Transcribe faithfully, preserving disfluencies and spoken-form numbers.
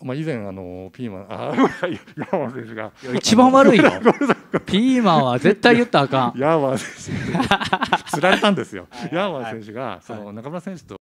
まあ、以前あのピーマンあヤーマン選手が一番悪いよピーマンは絶対言ったらあかんヤーマン選手に釣られたんですよ。ヤーマン選手がその中村選手と